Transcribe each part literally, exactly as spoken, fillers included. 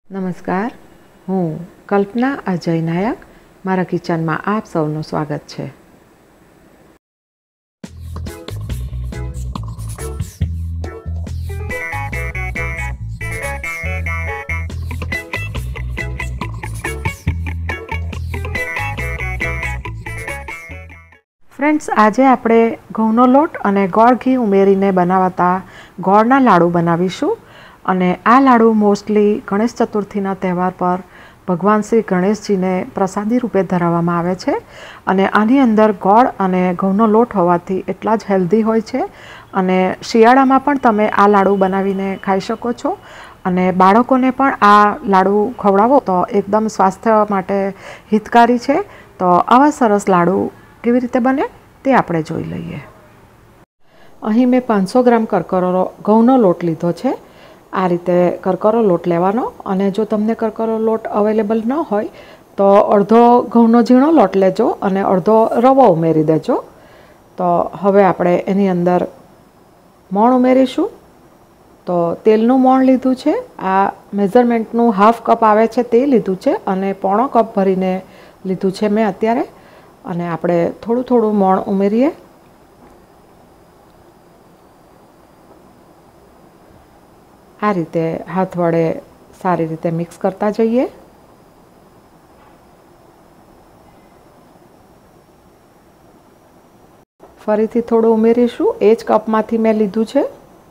નમસ્કાર, હું કલ્પના અજય નાયક. મારા કિચનમાં આપ સૌનું સ્વાગત છે. ફ્રેન્ડ્સ, આજે આપણે ઘઉંનો લોટ અને ગોળ ઘી ઉમેરીને બનાવતા ગોળના લાડુ બનાવીશું. અને આ લાડુ મોસ્ટલી ગણેશ ચતુર્થીના તહેવાર પર ભગવાન શ્રી ગણેશજીને પ્રસાદી રૂપે ધરાવવામાં આવે છે. અને આની અંદર ગોળ અને ઘઉંનો લોટ હોવાથી એટલા જ હેલ્ધી હોય છે. અને શિયાળામાં પણ તમે આ લાડુ બનાવીને ખાઈ શકો છો. અને બાળકોને પણ આ લાડુ ખવડાવો તો એકદમ સ્વાસ્થ્ય માટે હિતકારી છે. તો આવા સરસ લાડુ કેવી રીતે બને તે આપણે જોઈ લઈએ. અહીં મેં પાંચસો ગ્રામ કરકરો ઘઉંનો લોટ લીધો છે. આ રીતે કરકરો લોટ લેવાનો. અને જો તમને કરકરો લોટ અવેલેબલ ન હોય તો અડધો ઘઉંનો ઝીણો લોટ લેજો અને અડધો રવો ઉમેરી દેજો. તો હવે આપણે એની અંદર મોણ ઉમેરીશું. તો તેલનું મોણ લીધું છે. આ મેઝરમેન્ટનું હાફ કપ આવે છે તે લીધું છે અને પોણો કપ ભરીને લીધું છે મેં અત્યારે. અને આપણે થોડું થોડું મોણ ઉમેરીએ. આ રીતે હાથ વડે સારી રીતે મિક્સ કરતા જઈએ. ફરીથી થોડું ઉમેરીશું. એ જ કપમાંથી મેં લીધું છે.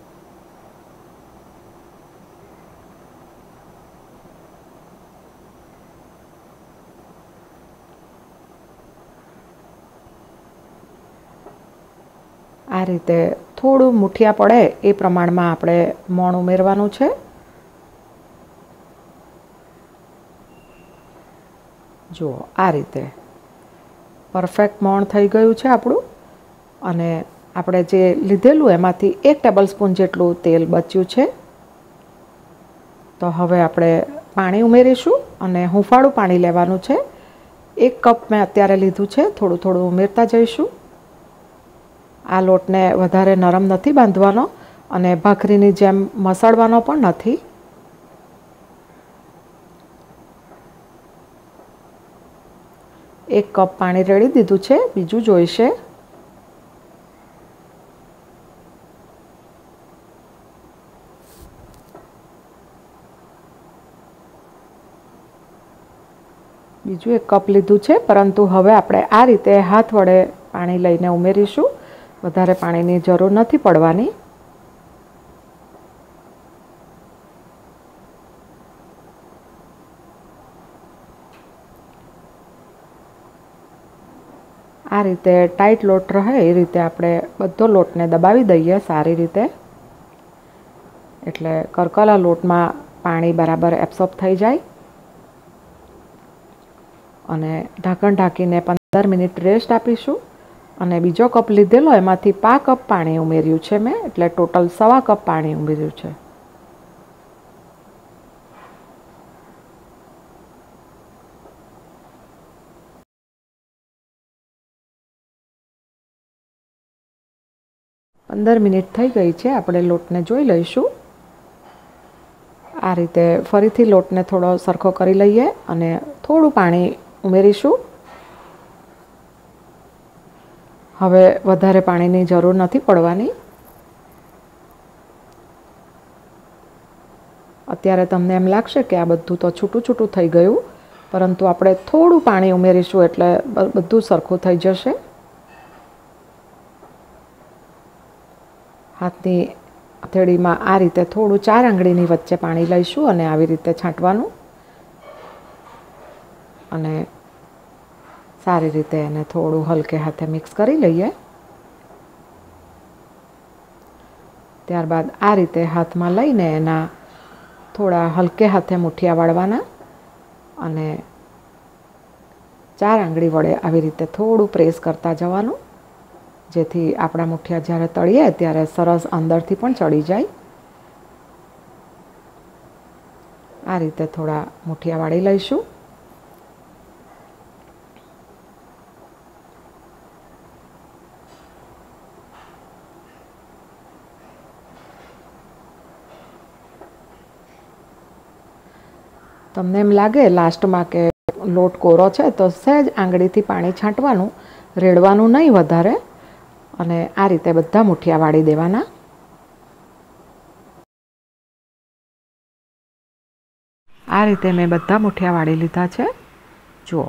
આ રીતે થોડું મુઠિયા પડે એ પ્રમાણમાં આપણે મોણ ઉમેરવાનું છે. જુઓ, આ રીતે પરફેક્ટ મોણ થઈ ગયું છે આપણું. અને આપણે જે લીધેલું એમાંથી એક ટેબલ સ્પૂન જેટલું તેલ બચ્યું છે. તો હવે આપણે પાણી ઉમેરીશું અને હુંફાળું પાણી લેવાનું છે. એક કપ મેં અત્યારે લીધું છે. થોડું થોડું ઉમેરતા જઈશું. આ લોટને વધારે નરમ નથી બાંધવાનો અને ભાખરીની જેમ મસળવાનો પણ નથી. એક કપ પાણી રેડી દીધું છે. બીજું જોઈશે. બીજું એક કપ લીધું છે. પરંતુ હવે આપણે આ રીતે હાથ વડે પાણી લઈને ઉમેરીશું. વધારે પાણીની જરૂર નથી પડવાની. આ રીતે ટાઈટ લોટ રહે એ રીતે આપણે બધો લોટને દબાવી દઈએ સારી રીતે. એટલે કરકરા લોટમાં પાણી બરાબર એબ્સોર્બ થઈ જાય. અને ઢાંકણ ઢાંકીને પંદર મિનિટ રેસ્ટ આપીશું. અને બીજો કપ લીધેલો એમાંથી પા કપ પાણી ઉમેર્યું છે મેં. એટલે ટોટલ સવા કપ પાણી ઉમેર્યું છે. પંદર મિનિટ થઈ ગઈ છે. આપણે લોટને જોઈ લઈશું. આ રીતે ફરીથી લોટને થોડો સરખો કરી લઈએ અને થોડું પાણી ઉમેરીશું. હવે વધારે પાણીની જરૂર નથી પડવાની. અત્યારે તમને એમ લાગશે કે આ બધું તો છૂટું છૂટું થઈ ગયું. પરંતુ આપણે થોડું પાણી ઉમેરીશું એટલે બધું સરખું થઈ જશે. હાથની હથેળીમાં આ રીતે થોડું ચાર આંગળીની વચ્ચે પાણી લઈશું અને આવી રીતે છાંટવાનું. અને સારી રીતે એને થોડું હલકે હાથે મિક્સ કરી લઈએ. ત્યારબાદ આ રીતે હાથમાં લઈને એના થોડા હલકે હાથે મુઠિયા વાળવાના. અને ચાર આંગળી વડે આવી રીતે થોડું પ્રેસ કરતા જવાનું. જેથી આપણા મુઠિયા જ્યારે તળીએ ત્યારે સરસ અંદરથી પણ ચડી જાય. આ રીતે થોડા મુઠિયા વાળી લઈશું. તમને એમ લાગે લાસ્ટમાં કે લોટ કોરો છે તો સહેજ આંગળીથી પાણી છાંટવાનું, રેડવાનું નહીં વધારે, અને આ રીતે બધા મુઠિયા વાળી દેવાના. આ રીતે મેં બધા મુઠિયા વાળી લીધા છે. જુઓ,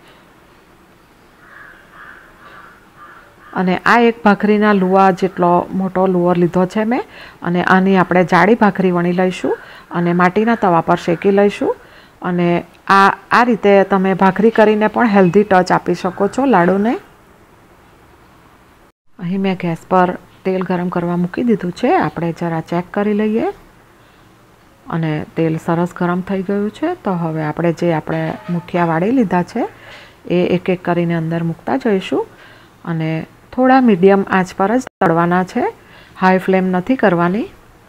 અને આ એક ભાખરીના લુવા જેટલો મોટો લુવો લીધો છે મેં, અને આની આપણે જાડી ભાખરી વણી લઈશું અને માટીના તવા પર શેકી લઈશું. અને આ આ રીતે તમે ભાખરી કરીને પણ હેલ્ધી ટચ આપી શકો છો લાડુને. અહીં મેં ગેસ પર તેલ ગરમ કરવા મૂકી દીધું છે. આપણે જરા ચેક કરી લઈએ. અને તેલ સરસ ગરમ થઈ ગયું છે. તો હવે આપણે જે આપણે મુઠિયા વાળી લીધા છે એ એક એક કરીને અંદર મૂકતા જઈશું. અને થોડા મીડિયમ આંચ પર જ તળવાના છે, હાઈ ફ્લેમ નથી કરવાની.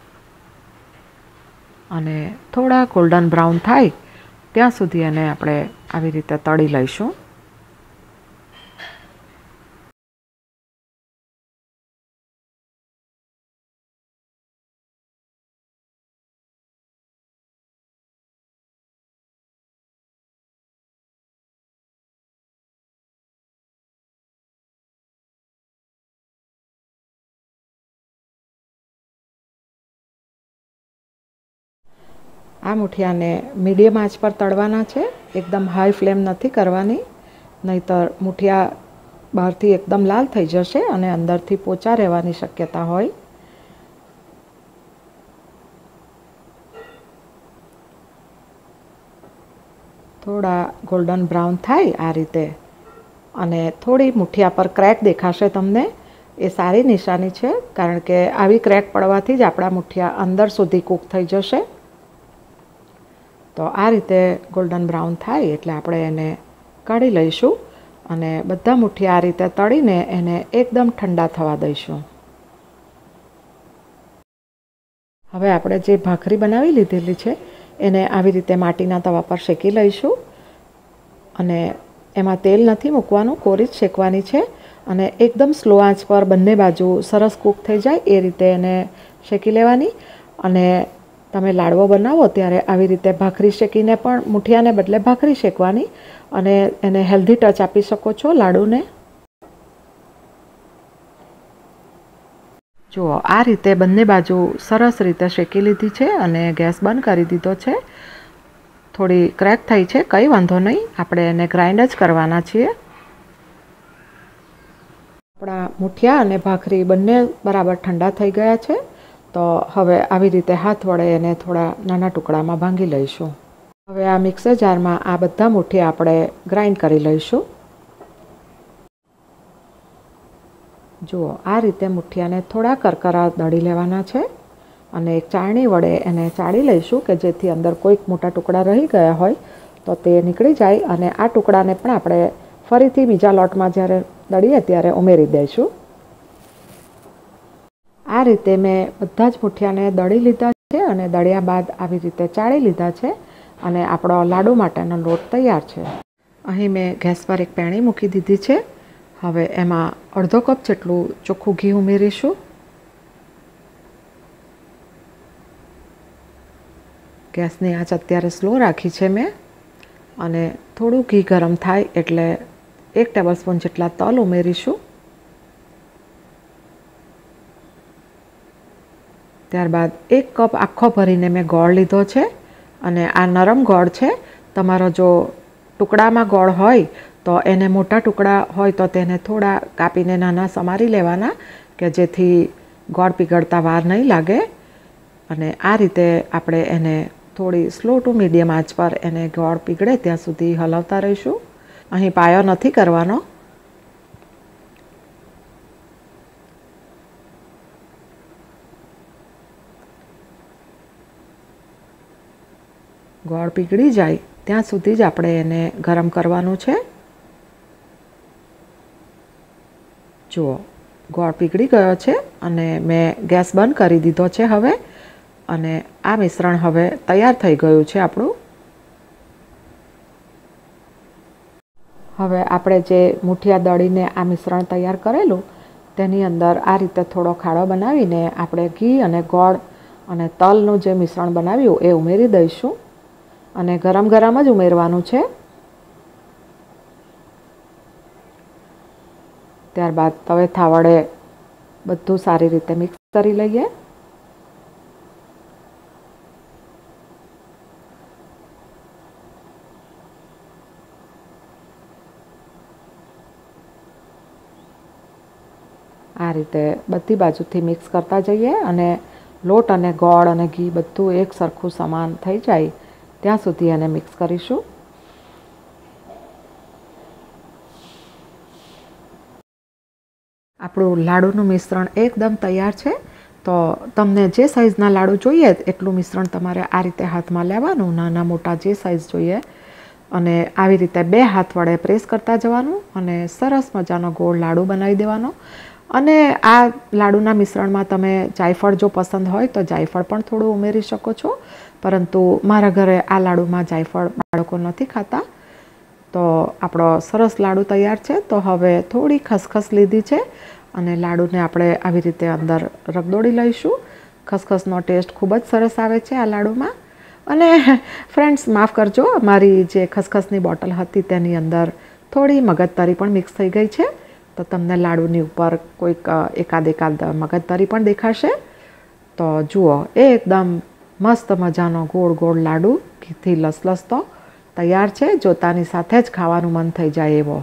અને થોડા ગોલ્ડન બ્રાઉન થાય ત્યાં સુધી એને આપણે આવી રીતે તળી લઈશું. આ મુઠિયાને મીડિયમ આંચ પર તળવાના છે, એકદમ હાઈ ફ્લેમ નથી કરવાની, નહીંતર મુઠિયા બહારથી એકદમ લાલ થઈ જશે અને અંદરથી પોચા રહેવાની શક્યતા હોય. થોડા ગોલ્ડન બ્રાઉન થાય આ રીતે, અને થોડી મુઠિયા પર ક્રેક દેખાશે તમને, એ સારી નિશાની છે, કારણ કે આવી ક્રેક પડવાથી જ આપણા મુઠિયા અંદર સુધી કૂક થઈ જશે. તો આ રીતે ગોલ્ડન બ્રાઉન થાય એટલે આપણે એને કાઢી લઈશું અને બધા મુઠિયા આ રીતે તળીને એને એકદમ ઠંડા થવા દઈશું. હવે આપણે જે ભાખરી બનાવી લીધેલી છે એને આવી રીતે માટીના તવા પર શેકી લઈશું. અને એમાં તેલ નથી મૂકવાનું, કોરી જ શેકવાની છે. અને એકદમ સ્લો આંચ પર બંને બાજુ સરસ કૂક થઈ જાય એ રીતે એને શેકી લેવાની. અને તમે લાડવો બનાવો ત્યારે આવી રીતે ભાખરી શેકીને પણ મુઠિયાને બદલે ભાખરી શેકવાની અને એને હેલ્ધી ટચ આપી શકો છો લાડુને. જુઓ, આ રીતે બંને બાજુ સરસ રીતે શેકી લીધી છે અને ગેસ બંધ કરી દીધો છે. થોડી ક્રેક થઈ છે, કંઈ વાંધો નહીં, આપણે એને ગ્રાઇન્ડ જ કરવાના છીએ. આપણા મુઠિયા અને ભાખરી બંને બરાબર ઠંડા થઈ ગયા છે. તો હવે આવી રીતે હાથ વડે એને થોડા નાના ટુકડામાં ભાંગી લઈશું. હવે આ મિક્સર જારમાં આ બધા મુઠિયા આપણે ગ્રાઇન્ડ કરી લઈશું. જુઓ, આ રીતે મુઠિયાને થોડા કરકરા દળી લેવાના છે અને એક ચાળણી વડે એને ચાળી લઈશું કે જેથી અંદર કોઈક મોટા ટુકડા રહી ગયા હોય તો તે નીકળી જાય. અને આ ટુકડાને પણ આપણે ફરીથી બીજા લોટમાં જ્યારે દળીએ ત્યારે ઉમેરી દઈશું. આ રીતે મેં બધા જ મુઠિયાને દળી લીધા છે અને દળ્યા બાદ આવી રીતે ચાળી લીધા છે અને આપણો લાડુ માટેનો લોટ તૈયાર છે. અહીં મેં ગેસ પર એક પેણી મૂકી દીધી છે. હવે એમાં અડધો કપ જેટલું ચોખ્ખું ઘી ઉમેરીશું. ગેસની આંચ અત્યારે સ્લો રાખી છે મેં. અને થોડું ઘી ગરમ થાય એટલે એક ટેબલ સ્પૂન જેટલા તલ ઉમેરીશું. ત્યારબાદ એક કપ આખો ભરીને મેં ગોળ લીધો છે અને આ નરમ ગોળ છે. તમારો જો ટુકડામાં ગોળ હોય તો એને મોટા ટુકડા હોય તો તેને થોડા કાપીને નાના સમારી લેવાના કે જેથી ગોળ પીગળતા વાર નહીં લાગે. અને આ રીતે આપણે એને થોડી સ્લો ટુ મીડિયમ આંચ પર એને ગોળ પીગળે ત્યાં સુધી હલાવતા રહીશું. અહીં પાયો નથી કરવાનો. ગોળ પીગળી જાય ત્યાં સુધી જ આપણે એને ગરમ કરવાનું છે. જુઓ, ગોળ પીગળી ગયો છે અને મેં ગેસ બંધ કરી દીધો છે હવે. અને આ મિશ્રણ હવે તૈયાર થઈ ગયું છે આપણું. હવે આપણે જે મુઠિયા દળીને આ મિશ્રણ તૈયાર કરેલું તેની અંદર આ રીતે થોડો ખાડો બનાવીને આપણે ઘી અને ગોળ અને તલનું જે મિશ્રણ બનાવ્યું એ ઉમેરી દઈશું. અને ગરમ ગરમ જ ઉમેરવાનું છે. ત્યારબાદ તવેથા વડે બધું સારી રીતે મિક્સ કરી લઈએ. આ રીતે બધી બાજુથી મિક્સ કરતા જઈએ અને લોટ અને ગોળ અને ઘી બધું એક સરખું સમાન થઈ જાય ત્યાં સુધી એને મિક્સ કરીશું. આપણું લાડુનું મિશ્રણ એકદમ તૈયાર છે. તો તમને જે સાઈઝના લાડુ જોઈએ એટલું મિશ્રણ તમારે આ રીતે હાથમાં લેવાનું, નાના મોટા જે સાઈઝ જોઈએ, અને આવી રીતે બે હાથ વડે પ્રેસ કરતા જવાનું અને સરસ મજાનો ગોળ લાડુ બનાવી દેવાનો. અને આ લાડુના મિશ્રણમાં તમે જાયફળ જો પસંદ હોય તો જાયફળ પણ થોડું ઉમેરી શકો છો, પરંતુ મારા ઘરે આ લાડુમાં જાયફળ બાળકો નથી ખાતા. તો આપણો સરસ લાડુ તૈયાર છે. તો હવે થોડી ખસખસ લીધી છે અને લાડુને આપણે આવી રીતે અંદર રગદોળી લઈશું. ખસખસનો ટેસ્ટ ખૂબ જ સરસ આવે છે આ લાડુમાં. અને ફ્રેન્ડ્સ, માફ કરજો, મારી જે ખસખસની બોટલ હતી તેની અંદર થોડી મગજતરી પણ મિક્સ થઈ ગઈ છે. તો તમને લાડુની ઉપર કોઈક એકાદ એકાદ મગજતરી પણ દેખાશે. તો જુઓ, એકદમ મસ્ત મજાનો ગોળ ગોળ લાડુ ઘીથી લસલસતો તૈયાર છે. જોતાની સાથે જ ખાવાનું મન થઈ જાય એવો.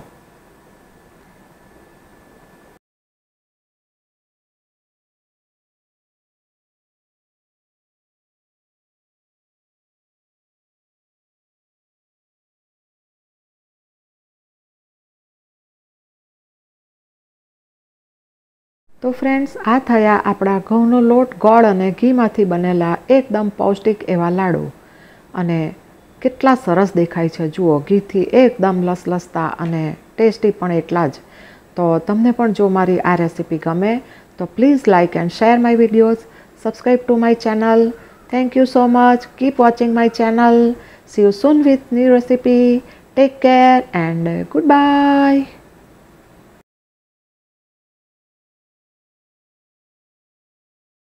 તો ફ્રેન્ડ્સ, આ થયા આપણા ઘઉંનો લોટ, ગોળ અને ઘીમાંથી બનેલા એકદમ પૌષ્ટિક એવા લાડુ. અને કેટલા સરસ દેખાય છે જુઓ, ઘીથી એકદમ લસલસતા અને ટેસ્ટી પણ એટલા જ. તો તમને પણ જો મારી આ રેસીપી ગમે તો please like and share my videos, subscribe to my channel. Thank you so much. Keep watching my channel. See you soon with new recipe. Take care and good by.